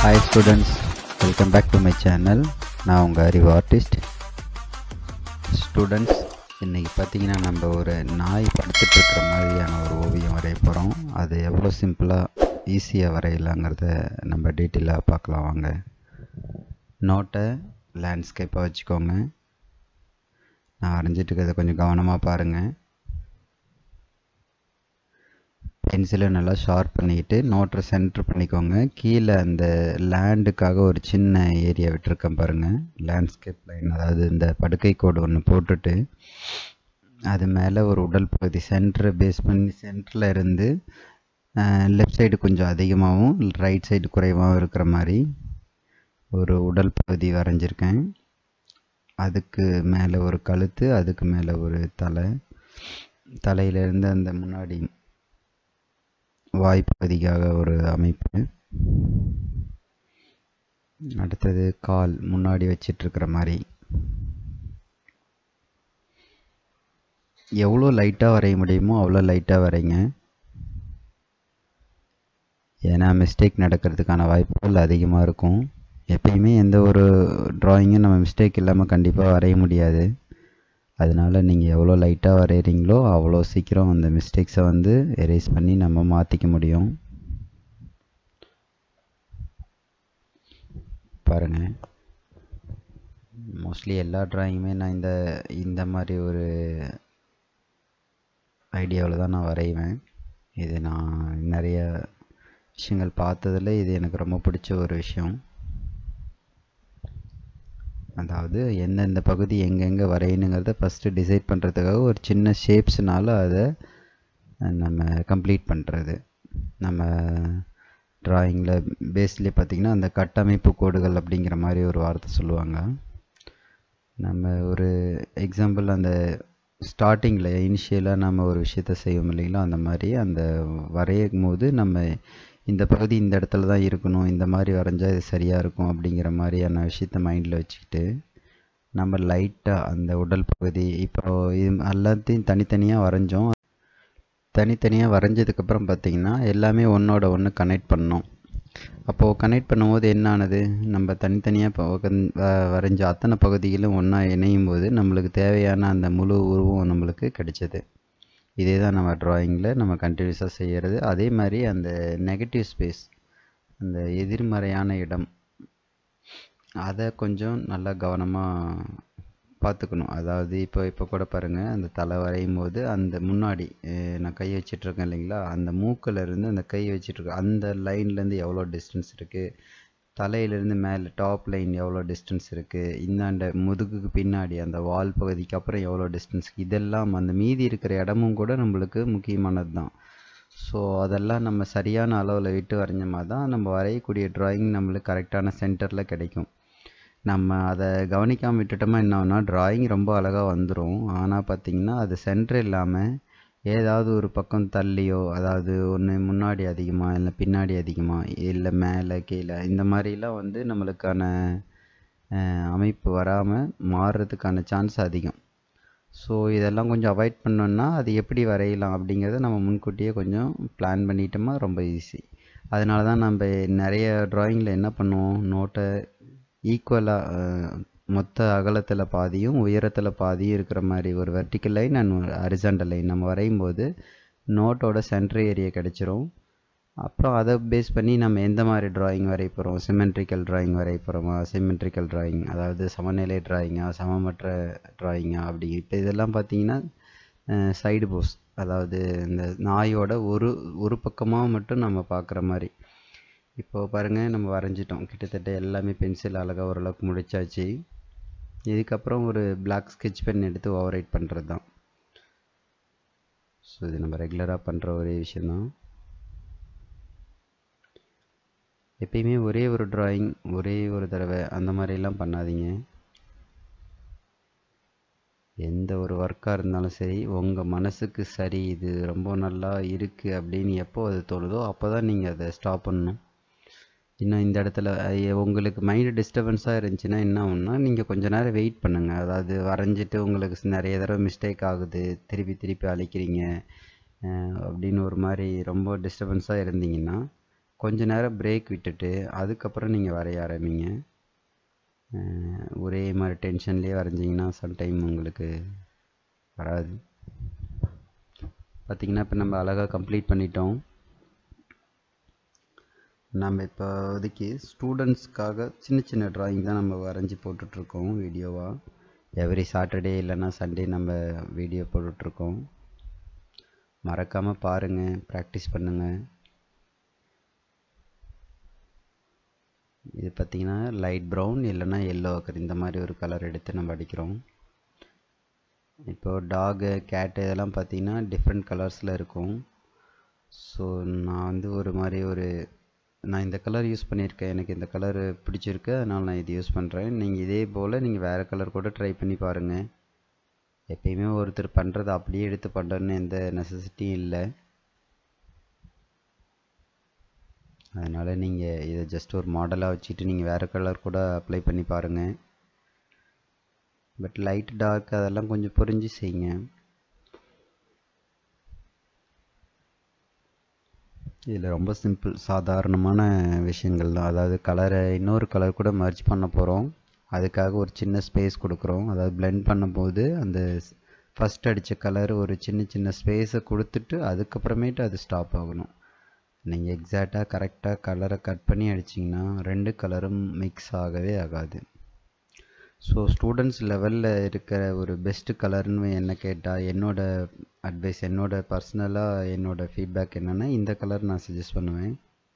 Hi students, welcome back to my channel. நான் உங்கள் அறிவு ஆர்டிஸ்ட். ஸ்டூடெண்ட்ஸ், இன்றைக்கி பார்த்தீங்கன்னா நம்ம ஒரு நாய் படுத்துட்டு இருக்கிற மாதிரியான ஒரு ஓவியம் வரைய போகிறோம். அது எவ்வளோ சிம்பிளாக ஈஸியாக வரையலாங்கிறத நம்ம டீட்டெயிலாக பார்க்கலாம் வாங்க. நோட்டை லேண்ட்ஸ்கேப்பாக வச்சுக்கோங்க. நான் வரைஞ்சிட்டு இருக்கிறத கொஞ்சம் கவனமாக பாருங்கள். பென்சிலை நல்லா ஷார்ப் பண்ணிக்கிட்டு நோட்டை சென்டர் பண்ணிக்கோங்க. கீழே அந்த லேண்டுக்காக ஒரு சின்ன ஏரியா விட்டுருக்கேன் பாருங்கள், லேண்ட்ஸ்கேப் லைன். அதாவது இந்த படுக்கை கோடு ஒன்று போட்டுட்டு அது மேலே ஒரு உடல் பகுதி சென்டரை பேஸ் பண்ணி சென்டரில் இருந்து லெஃப்ட் சைடு கொஞ்சம் அதிகமாகவும் ரைட் சைடு குறைவாகவும் இருக்கிற மாதிரி ஒரு உடல் பகுதி வரைஞ்சிருக்கேன். அதுக்கு மேலே ஒரு கழுத்து, அதுக்கு மேலே ஒரு தலையிலேருந்து அந்த முன்னாடி வாய்ப்பகுதிக்காக ஒரு அமைப்பு. அடுத்தது கால் முன்னாடி வச்சிட்ருக்கிற மாதிரி. எவ்வளோ லைட்டாக வரைய முடியுமோ அவ்வளோ லைட்டாக வரைங்க. ஏன்னா மிஸ்டேக் நடக்கிறதுக்கான வாய்ப்புகள் அதிகமாக இருக்கும். எப்பயுமே எந்த ஒரு ட்ராயிங்கும் நம்ம மிஸ்டேக் இல்லாமல் கண்டிப்பாக வரைய முடியாது. அதனால் நீங்கள் எவ்வளோ லைட்டாக வரைகிறீங்களோ அவ்வளோ சீக்கிரம் அந்த மிஸ்டேக்ஸை எரேஸ் பண்ணி நம்ம மாற்றிக்க முடியும். பாருங்கள், மோஸ்ட்லி எல்லா ட்ராயிங்குமே நான் இந்த மாதிரி ஒரு ஐடியாவில் தான் நான் வரைவேன். இது நான் நிறைய விஷயங்கள் பார்த்ததில் இது எனக்கு ரொம்ப பிடிச்ச ஒரு விஷயம். அதாவது எந்தெந்த பகுதி எங்கெங்கே வரையணுங்கிறத ஃபஸ்ட்டு டிசைட் பண்ணுறதுக்காக ஒரு சின்ன ஷேப்ஸ்னால அதை நம்ம கம்ப்ளீட் பண்ணுறது. நம்ம ட்ராயிங்கில் பேஸ்லேயே பார்த்திங்கன்னா அந்த கட்டமைப்பு கோடுகள் அப்படிங்கிற மாதிரி ஒரு வார்த்தை சொல்லுவாங்க. நம்ம ஒரு எக்ஸாம்பிள் அந்த ஸ்டார்டிங்கில் இனிஷியலாக நம்ம ஒரு விஷயத்த செய்வோம் இல்லைங்களா, அந்த மாதிரி அந்த வரையும் போது நம்ம இந்த பகுதி இந்த இடத்துல தான் இருக்கணும், இந்த மாதிரி வரைஞ்சால் இது சரியாக இருக்கும் அப்படிங்கிற மாதிரியான விஷயத்த மைண்டில் வச்சுக்கிட்டு நம்ம லைட்டாக அந்த உடல் பகுதி இப்போ இது எல்லாத்தையும் தனித்தனியாக வரைஞ்சோம். தனித்தனியாக வரைஞ்சதுக்கப்புறம் பார்த்திங்கன்னா எல்லாமே ஒன்றோட ஒன்று கனெக்ட் பண்ணோம். அப்போது கனெக்ட் பண்ணும்போது என்ன ஆனது, நம்ம தனித்தனியாக வரைஞ்ச அத்தனை பகுதிகளும் ஒன்றா இணையும் போது நம்மளுக்கு தேவையான அந்த முழு உருவம் நம்மளுக்கு கிடைச்சது. இதே தான் நம்ம ட்ராயிங்கில் நம்ம கண்டினியூஸாக செய்கிறது. அதே மாதிரி அந்த நெகட்டிவ் ஸ்பேஸ், அந்த எதிர்மறையான இடம், அதை கொஞ்சம் நல்லா கவனமாக பார்த்துக்கணும். அதாவது இப்போ கூட பாருங்கள், அந்த தலை வரையும் போது அந்த முன்னாடி நான் கை வச்சிட்ருக்கேன் இல்லைங்களா, அந்த மூக்கிலேருந்து அந்த கை வச்சிட்ருக்கேன் அந்த லைன்லேருந்து எவ்வளோ டிஸ்டன்ஸ் இருக்குது, தலையிலேருந்து மேலே டாப் லைன் எவ்வளோ டிஸ்டன்ஸ் இருக்குது, இந்தாண்ட முதுகுக்கு பின்னாடி அந்த வால் பகுதிக்கு அப்புறம் எவ்வளோ டிஸ்டன்ஸ், இதெல்லாம் அந்த மீதி இருக்கிற இடமும் கூட நம்மளுக்கு முக்கியமானது தான். ஸோ அதெல்லாம் நம்ம சரியான அளவில் விட்டு வரைஞ்ச மாதிரி தான் நம்ம வரையக்கூடிய ட்ராயிங் நம்மளுக்கு கரெக்டான சென்டரில் கிடைக்கும். நம்ம அதை கவனிக்காமல் விட்டுட்டோமா என்ன ஆகுனா ட்ராயிங் ரொம்ப அழகாக வந்துடும். ஆனால் பார்த்திங்கன்னா அது சென்டர் இல்லாமல் ஏதாவது ஒரு பக்கம் தள்ளியோ, அதாவது ஒன்று முன்னாடி அதிகமாக இல்லை பின்னாடி அதிகமாக இல்லை மேலே கீழே இந்த மாதிரிலாம் நம்மளுக்கான அமைப்பு வராமல் மாறுறதுக்கான சான்ஸ் அதிகம். ஸோ இதெல்லாம் கொஞ்சம் அவாய்ட் பண்ணோன்னா அது எப்படி வரையலாம் அப்படிங்கிறத நம்ம முன்கூட்டியே கொஞ்சம் பிளான் பண்ணிட்டோமா ரொம்ப ஈஸி. அதனால தான் நம்ம நிறைய ட்ராயிங்கில் என்ன பண்ணுவோம், நோட்டை ஈக்குவலாக மொத்த அகலத்தில் பாதியும் உயரத்தில் பாதியும் இருக்கிற மாதிரி ஒரு வெர்டிக்கல் லைன் அண்ட் ஒரு ஹரிசாண்டல் லைன் நம்ம வரையும் போது நோட்டோட சென்டர் ஏரியா கிடச்சிரும். அப்புறம் அதை பேஸ் பண்ணி நம்ம எந்த மாதிரி ட்ராயிங் வரைய போகிறோம், சிமெட்ரிக்கல் ட்ராயிங் வரைய போகிறோமா, சிமெட்ரிக்கல் ட்ராயிங் அதாவது சமநிலை ட்ராயிங்கா, சமமற்ற ட்ராயிங்கா, அப்படி இப்போ இதெல்லாம் பார்த்திங்கன்னா சைடு போஸ், அதாவது இந்த நாயோட ஒரு பக்கமாக மட்டும் நம்ம பார்க்குற மாதிரி. இப்போது பாருங்கள், நம்ம வரைஞ்சிட்டோம் கிட்டத்தட்ட எல்லாமே பென்சில் அழகாக ஓரளவுக்கு முடிச்சாச்சு. இதுக்கப்புறம் ஒரு பிளாக் ஸ்கெட்ச் பென் எடுத்து ஓவர் ரைட் பண்ணுறது தான். ஸோ இது நம்ம ரெகுலராக பண்ணுற ஒரே விஷயந்தான். எப்பயுமே ஒரே ஒரு ட்ராயிங் ஒரே ஒரு தடவை அந்த மாதிரிலாம் பண்ணாதீங்க. எந்த ஒரு ஒர்க்காக இருந்தாலும் சரி, உங்கள் மனசுக்கு சரி இது ரொம்ப நல்லா இருக்குது அப்படின்னு எப்போ அது தோணுதோ அப்போ தான் நீங்கள் அதை ஸ்டாப் பண்ணணும். இன்னும் இந்த இடத்துல உங்களுக்கு மைண்டு டிஸ்டர்பன்ஸாக இருந்துச்சுன்னா என்ன ஆகும்னா நீங்கள் கொஞ்சம் நேரம் வெயிட் பண்ணுங்கள். அதாவது வரைஞ்சிட்டு உங்களுக்கு நிறைய தடவை மிஸ்டேக் ஆகுது, திருப்பி அழிக்கிறீங்க அப்படின்னு ஒரு மாதிரி ரொம்ப டிஸ்டர்பன்ஸாக இருந்தீங்கன்னா கொஞ்ச நேரம் பிரேக் விட்டுட்டு அதுக்கப்புறம் நீங்கள் வரைய ஆரம்பிங்க. ஒரே மாதிரி டென்ஷன்லேயே வரைஞ்சிங்கன்னா சம்டைம் உங்களுக்கு வராது. பார்த்திங்கன்னா இப்போ நம்ம அழகாக கம்ப்ளீட் பண்ணிட்டோம். நம்ம இப்போதைக்கு ஸ்டூடெண்ட்ஸ்க்காக சின்ன சின்ன ட்ராயிங் தான் நம்ம வரைஞ்சி போட்டுட்ருக்கோம் வீடியோவாக. எவ்ரி சாட்டர்டே இல்லைன்னா சண்டே நம்ம வீடியோ போட்டுட்ருக்கோம். மறக்காமல் பாருங்கள், ப்ராக்டிஸ் பண்ணுங்கள். இது பார்த்திங்கன்னா லைட் ப்ரௌன் இல்லைன்னா எல்லோ கலர், இந்த மாதிரி ஒரு கலர் எடுத்து நம்ம அடிக்கிறோம். இப்போது டாகு, கேட்டு இதெல்லாம் பார்த்திங்கன்னா டிஃப்ரெண்ட் கலர்ஸில் இருக்கும். ஸோ நான் ஒரு மாதிரி நான் இந்த கலர் யூஸ் பண்ணியிருக்கேன், எனக்கு இந்த கலர் பிடிச்சிருக்கு, அதனால் நான் இது யூஸ் பண்ணுறேன். நீங்கள் இதே போல் நீங்கள் வேறு கலர் கூட ட்ரை பண்ணி பாருங்கள். எப்பயுமே ஒருத்தர் பண்ணுறதை அப்படியே எடுத்து பண்ணுறதுன்னு எந்த நெசசிட்டியும் இல்லை. அதனால் நீங்கள் இதை ஜஸ்ட் ஒரு மாடலாக வச்சுட்டு நீங்கள் வேறு கலர் கூட அப்ளை பண்ணி பாருங்கள். பட் லைட் டார்க் அதெல்லாம் கொஞ்சம் புரிஞ்சு செய்யுங்க. இதில் ரொம்ப சிம்பிள் சாதாரணமான விஷயங்கள் தான். அதாவது கலரை இன்னொரு கலர் கூட மர்ஜ் பண்ண போகிறோம். அதுக்காக ஒரு சின்ன ஸ்பேஸ் கொடுக்குறோம். அதாவது பிளெண்ட் பண்ணும்போது அந்த ஃபஸ்ட் அடித்த கலர் ஒரு சின்ன சின்ன ஸ்பேஸை கொடுத்துட்டு அதுக்கப்புறமேட்டு அது ஸ்டாப் ஆகணும். நீங்கள் எக்ஸாக்டாக கரெக்டாக கலரை கட் பண்ணி அடிச்சிங்கன்னா ரெண்டு கலரும் மிக்ஸ் ஆகவே ஆகாது. ஸோ ஸ்டூடெண்ட்ஸ் லெவலில் இருக்கிற ஒரு பெஸ்ட்டு கலர்னு என்ன கேட்டால் என்னோடய அட்வைஸ், என்னோடய பர்சனலாக என்னோடய ஃபீட்பேக் என்னென்னா இந்த கலர் நான் சஜஸ்ட் பண்ணுவேன்.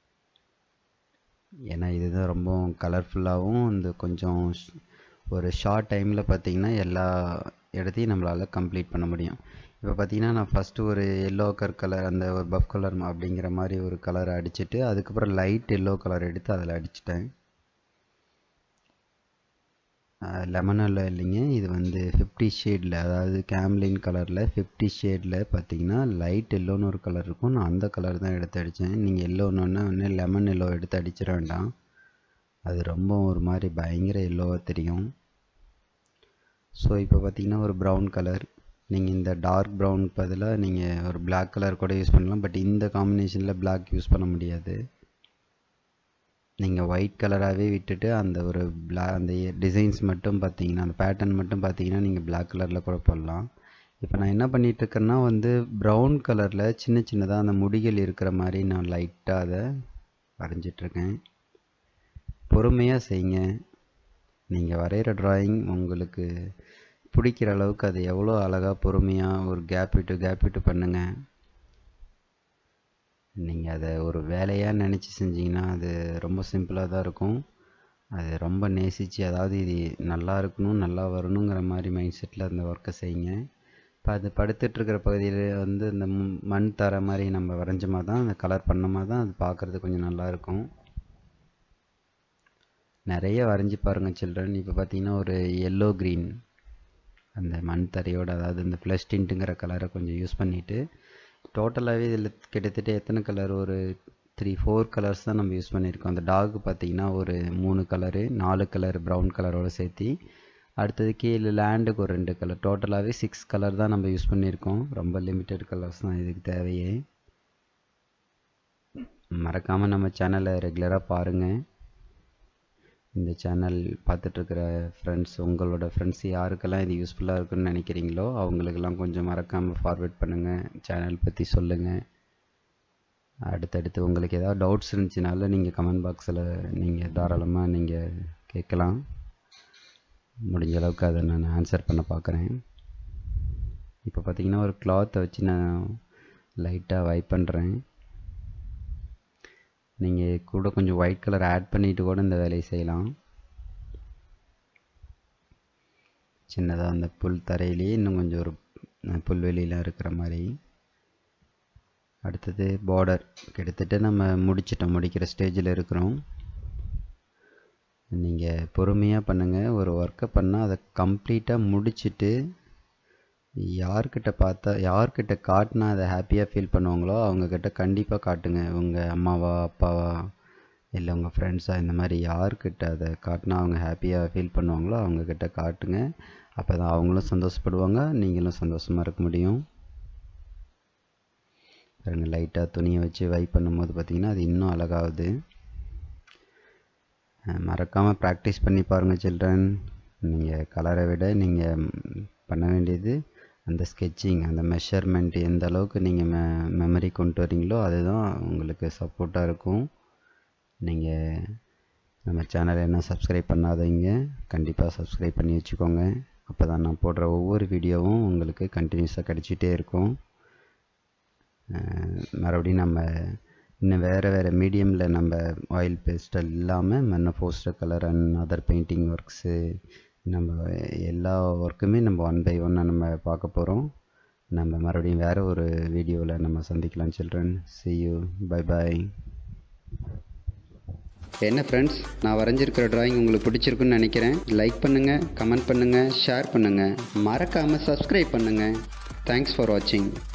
ஏன்னா இதுதான் ரொம்ப கலர்ஃபுல்லாகவும் கொஞ்சம் ஒரு ஷார்ட் டைமில் பார்த்திங்கன்னா எல்லா இடத்தையும் நம்மளால் கம்ப்ளீட் பண்ண முடியும். இப்போ பார்த்திங்கன்னா நான் ஃபஸ்ட்டு ஒரு எல்லோ கலர் அந்த ஒரு பஃப் கலர் அப்படிங்கிற மாதிரி ஒரு கலரை அடிச்சுட்டு அதுக்கப்புறம் லைட் எல்லோ கலர் எடுத்து அதில் அடிச்சிட்டேன். லெமன் எல்லோ இல்லைங்க, இது 50 ஷேடில், அதாவது கேம்லின் கலரில் 50 ஷேடில் பார்த்திங்கன்னா லைட் எல்லோன்னு ஒரு கலர் இருக்கும். நான் அந்த கலர் தான் எடுத்து அடித்தேன். நீங்கள் எல்லோன்னு லெமன் எல்லோ எடுத்து அடிச்சிட வேண்டாம், அது ரொம்ப ஒரு மாதிரி பயங்கர எல்லோவாக தெரியும். ஸோ இப்போ பார்த்திங்கன்னா ஒரு ப்ரௌன் கலர், நீங்கள் இந்த டார்க் ப்ரௌனுக்கு பதிலாக நீங்கள் ஒரு பிளாக் கலர் கூட யூஸ் பண்ணலாம். பட் இந்த காம்பினேஷனில் பிளாக் யூஸ் பண்ண முடியாது. நீங்கள் ஒயிட் கலராகவே விட்டுட்டு அந்த ஒரு அந்த டிசைன்ஸ் மட்டும் பார்த்தீங்கன்னா அந்த பேட்டர்ன் மட்டும் பார்த்தீங்கன்னா நீங்கள் பிளாக் கலரில் கூட போடலாம். இப்போ நான் என்ன பண்ணிகிட்ருக்கேன்னா ப்ரௌன் கலரில் சின்ன சின்னதாக அந்த முடிகள் இருக்கிற மாதிரி நான் லைட்டாக அதை வரைஞ்சிட்ருக்கேன். பொறுமையாக செய்யுங்க. நீங்கள் வரைகிற ட்ராயிங் உங்களுக்கு பிடிக்கிற அளவுக்கு அது எவ்வளோ அழகாக பொறுமையாக ஒரு கேப் விட்டு பண்ணுங்கள். நீங்கள் அதை ஒரு வேலையாக நினச்சி செஞ்சிங்கன்னா அது ரொம்ப சிம்பிளாக தான் இருக்கும். அது ரொம்ப நேசித்து, அதாவது இது நல்லா இருக்கணும், நல்லா வரணுங்கிற மாதிரி மைண்ட் செட்டில் அந்த ஒர்க்கை செய்யுங்க. இப்போ அது படுத்துட்ருக்கிற பகுதியில் இந்த மண் தர மாதிரி நம்ம வரைஞ்ச மாதிரி தான் அந்த கலர் பண்ண மாதிரி தான் அது பார்க்குறது கொஞ்சம் நல்லாயிருக்கும். நிறைய வரைஞ்சி பாருங்கள் சில்ட்ரன். இப்போ பார்த்தீங்கன்னா ஒரு எல்லோ க்ரீன் அந்த மண் தரையோடு, அதாவது இந்த ஃப்ளஷ் டிண்ட்டுங்கிற கலரை கொஞ்சம் யூஸ் பண்ணிவிட்டு டோட்டலாகவே இதில் கிட்டத்தட்ட எத்தனை கலர், ஒரு 3-4 கலர்ஸ் தான் நம்ம யூஸ் பண்ணியிருக்கோம். அந்த டாக் பார்த்திங்கன்னா ஒரு 3 கலரு, 4 கலர் ப்ரௌன் கலரோடு சேர்த்து, அடுத்தது கீழே லேண்டுக்கு ஒரு 2 கலர், டோட்டலாகவே 6 கலர் தான் நம்ம யூஸ் பண்ணியிருக்கோம். ரொம்ப லிமிட்டட் கலர்ஸ் தான் இதுக்கு தேவையே. மறக்காமல் நம்ம சேனலை ரெகுலராக பாருங்கள். இந்த சேனல் பார்த்துட்ருக்கிற ஃப்ரெண்ட்ஸ், உங்களோட ஃப்ரெண்ட்ஸ் யாருக்கெல்லாம் இது யூஸ்ஃபுல்லாக இருக்குன்னு நினைக்கிறீங்களோ அவங்களுக்கெல்லாம் கொஞ்சம் மறக்காமல் ஃபார்வேர்ட் பண்ணுங்கள், சேனல் பற்றி சொல்லுங்கள். அடுத்தடுத்து உங்களுக்கு ஏதாவது டவுட்ஸ் இருந்துச்சுனாலும் நீங்கள் கமெண்ட் பாக்ஸில் நீங்கள் தாராளமாக நீங்கள் கேட்கலாம். முடிஞ்ச அளவுக்கு அதை நான் ஆன்சர் பண்ண பார்க்குறேன். இப்போ பார்த்திங்கன்னா ஒரு கிளாத்தை வச்சு நான் லைட்டாக வைப் பண்ணுறேன். நீங்கள் கூட கொஞ்சம் ஒயிட் கலர் ஆட் பண்ணிவிட்டு கூட இந்த வேலையை செய்யலாம். சின்னதாக அந்த புல் தரையிலேயே இன்னும் கொஞ்சம் ஒரு புல்வெளியில் இருக்கிற மாதிரி. அடுத்தது பார்டர் கிட்டத்தட்ட நம்ம முடிக்கிற ஸ்டேஜில் இருக்கிறோம். நீங்கள் பொறுமையாக பண்ணுங்கள். ஒரு ஒர்க்கை பண்ணால் அதை கம்ப்ளீட்டாக முடிச்சுட்டு யார்கிட்ட காட்டினா அதை ஹாப்பியாக ஃபீல் பண்ணுவாங்களோ அவங்கக்கிட்ட கண்டிப்பாக காட்டுங்க. உங்கள் அம்மாவா, அப்பாவா, இல்லை உங்கள் ஃப்ரெண்ட்ஸாக, இந்த மாதிரி யார்கிட்ட அதை காட்டினா அவங்க ஹாப்பியாக ஃபீல் பண்ணுவாங்களோ அவங்கக்கிட்ட காட்டுங்க. அப்போ தான் அவங்களும் சந்தோஷப்படுவாங்க, நீங்களும் சந்தோஷமாக இருக்க முடியும். பாருங்கள், லைட்டாக துணியை வச்சு வைப் பண்ணும்போது பார்த்திங்கன்னா அது இன்னும் அழகாகுது. மறக்காமல் ப்ராக்டிஸ் பண்ணி பாருங்கள் சில்ட்ரன். நீங்கள் கலரை விட நீங்கள் பண்ண வேண்டியது அந்த ஸ்கெட்சிங், அந்த மெஷர்மெண்ட் எந்த அளவுக்கு நீங்கள் மெமரி கொண்டு வரீங்களோ அதுதான் உங்களுக்கு சப்போர்ட்டாக இருக்கும். நீங்கள் நம்ம சேனலை என்ன சப்ஸ்கிரைப் பண்ணாதீங்க, கண்டிப்பாக சப்ஸ்கிரைப் பண்ணி வச்சுக்கோங்க. அப்போ தான் நான் போடுற ஒவ்வொரு வீடியோவும் உங்களுக்கு கண்டினியூஸாக கிடச்சிட்டே இருக்கும். மறுபடியும் நம்ம இன்னும் வேறு மீடியமில் நம்ம ஆயில் பேஸ்டல் இல்லாமல் இன்னும் poster colour and other painting works, நம்ம எல்லா ஒர்க்குமே நம்ம 1 by 1 நம்ம பார்க்க போகிறோம். நம்ம மறுபடியும் வேறு ஒரு வீடியோவில் நம்ம சந்திக்கலாம் children. see you, bye bye. என்ன ஃப்ரெண்ட்ஸ், நான் வரைஞ்சிருக்கிற டிராயிங் உங்களுக்கு பிடிச்சிருக்குன்னு நினைக்கிறேன். லைக் பண்ணுங்கள், கமெண்ட் பண்ணுங்கள், ஷேர் பண்ணுங்கள், மறக்காமல் சப்ஸ்கிரைப் பண்ணுங்கள். தேங்க்ஸ் ஃபார் வாட்சிங்.